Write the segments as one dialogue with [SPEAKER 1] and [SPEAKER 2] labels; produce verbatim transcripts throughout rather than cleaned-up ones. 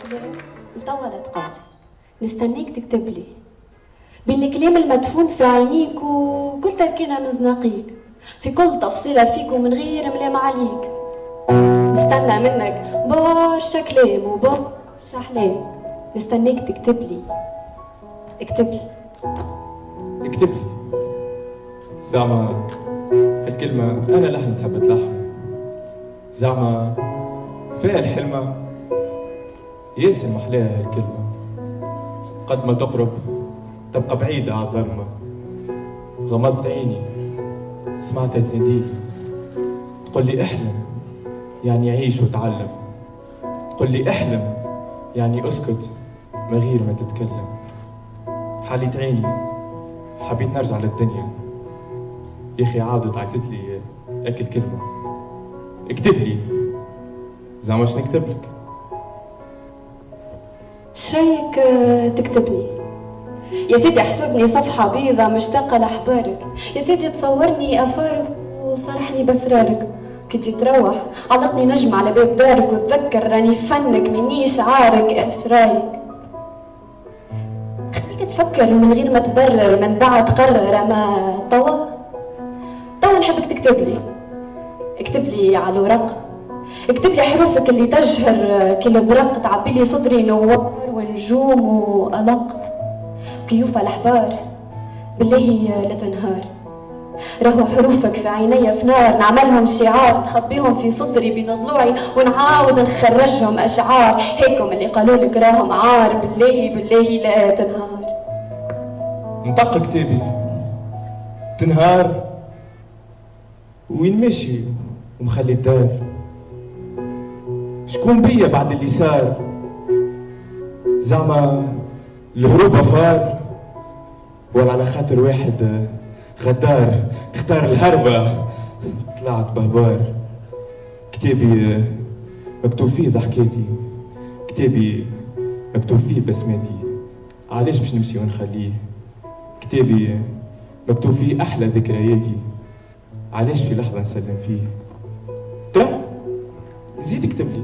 [SPEAKER 1] أحلام لطوا لا تقال، نستنيك تكتب لي بين الكلام المدفون في عينيك وكل تركينة من زناقيك، في كل تفصيلة فيك ومن غير ملام عليك. نستنى منك برشا كلام وبرشا أحلام، نستنيك تكتب لي. اكتب لي
[SPEAKER 2] اكتب لي زعما هالكلمة أنا لحن تحب تلحن، زعما فيها الحلمة ياسر محلاها هالكلمة، قد ما تقرب تبقى بعيدة عالظلمة. غمضت عيني سمعتها تناديلي تقول لي احلم يعني عيش وتعلم، تقول لي احلم يعني اسكت من غير ما تتكلم. حاليت عيني حبيت نرجع للدنيا، يا اخي عاودت عيطت لي هيك الكلمة اكتب لي. زعما واش نكتب لك؟
[SPEAKER 1] شرايك تكتبني يا سيدي؟ احسبني صفحة بيضة مشتاقة لأحبارك يا سيدي، تصورني أفارق وصرحني بأسرارك. كي تجي تروح علقني نجم على باب دارك وتذكر راني فنك منيش عارك. ايش رايك؟ خليك تفكر من غير ما تبرر، من بعد تقرر. اما توا توا نحبك تكتب لي، اكتب لي على الورق، اكتب لي حروفك اللي تجهر كي البرق، تعبي لي صدري نوار ونجوم وألق. كيوفى الأحبار بالله لا تنهار، راهو حروفك في عيني في نار، نعملهم شعار نخبيهم في صدري بين ضلوعي ونعاود نخرجهم أشعار. هيكم اللي قالوا لك راهم عار، بالله بالله لا تنهار.
[SPEAKER 2] نطق كتابي تنهار وين ماشي ومخلي الدار، شكون بيا بعد اللي صار؟ زعما الهروب فار ولا على خاطر واحد غدار تختار الهربة طلعت بهبار. كتابي مكتوب فيه ضحكاتي، كتابي مكتوب فيه بسماتي، علاش باش نمشي ونخليه؟ كتابي مكتوب فيه أحلى ذكرياتي، علاش في لحظة نسلم فيه؟ ترى زيد اكتب لي.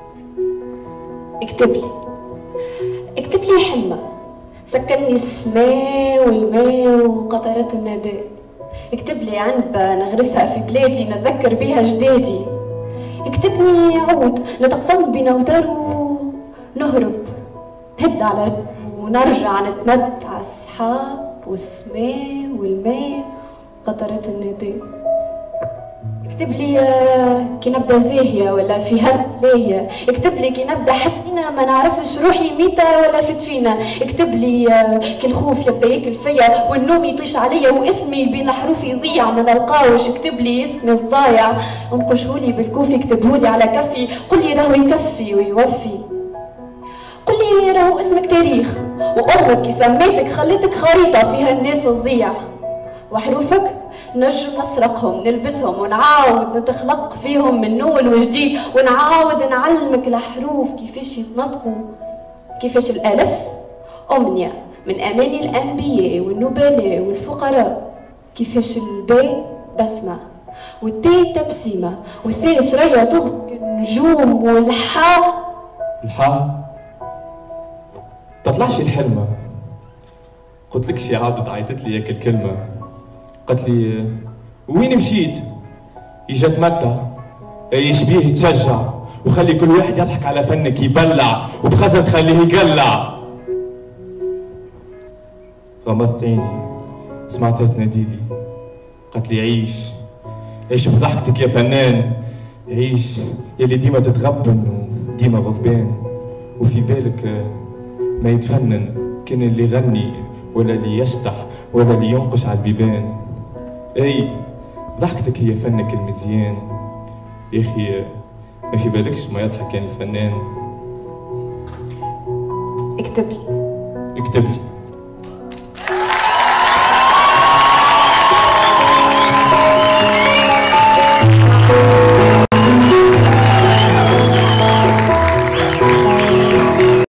[SPEAKER 1] اكتب لي اكتب لي حلمة سكنني السماء والماء وقطرات الندى. اكتب لي عنبة نغرسها في بلادي نذكر بها جدادي. اكتبني عود نتقسم بين اوتار ونهرب نهد على ونرجع نتمتع السحاب والسماء والماء وقطرات الندى. اكتب لي كي نبدا زاهيه ولا في هم لاهيه، اكتب لي كي نبدا حتى ما نعرفش روحي ميته ولا فت فينا، اكتب لي كي الخوف يبدا ياكل فيا والنوم يطيش عليا واسمي بين حروفي يضيع ما نلقاوش. اكتب لي اسمي الضايع انقشهولي بالكوفي، اكتبهولي على كفي، قل لي راهو يكفي ويوفي. قل لي راهو اسمك تاريخ وامك كي سميتك خليتك خريطه فيها الناس تضيع، وحروفك نجم نسرقهم نلبسهم ونعاود نتخلق فيهم من نول وجديد، ونعاود نعلمك الحروف كيفاش يتنطقوا، كيفاش الألف أمنية من أماني الأنبياء والنبلاء والفقراء، كيفاش الباء بسمة والتاء تبسيمة والثاء ثريا تضحك النجوم، والحاء
[SPEAKER 2] الحاء تطلعش الحلمة. قلت لك شي عادت عيطت لي هيك الكلمة، قالت لي وين مشيت؟ يجي تمتع يشبيه يتشجع وخلي كل واحد يضحك على فنك يبلع وبخزر تخليه يقلع. غمضت عيني سمعتها تناديلي قالت لي عيش عيش بضحكتك يا فنان، عيش يلي ديما تتغبن وديما غضبان، وفي بالك ما يتفنن كان اللي يغني ولا اللي يشطح ولا اللي ينقش على البيبان. اي ضحكتك هي فنك المزيان، يا اخي ما في بالكش ما يضحك كان الفنان.
[SPEAKER 1] اكتب لي
[SPEAKER 2] اكتب لي